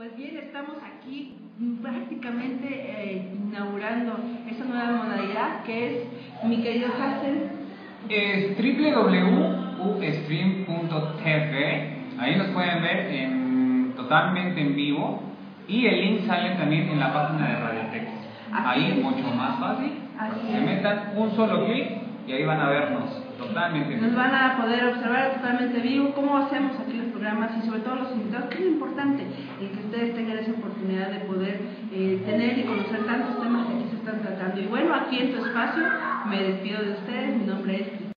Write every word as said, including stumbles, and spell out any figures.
Pues bien, estamos aquí prácticamente eh, inaugurando esta nueva modalidad que es, mi querido Hassen. Es doble u doble u doble u punto ustream punto t v. Ahí nos pueden ver en, totalmente en vivo, y el link sale también en la página de Radiotex. Ahí es mucho más fácil. Así Se es. metan un solo clic y ahí van a vernos totalmente en Nos vivo. van a poder observar totalmente vivo cómo hacemos aquí los programas y sobre todo los invitados, que es lo importante, el que ustedes tengan esa oportunidad de poder eh, tener y conocer tantos temas que aquí se están tratando. Y bueno, aquí en tu espacio me despido de ustedes, mi nombre es Cristina.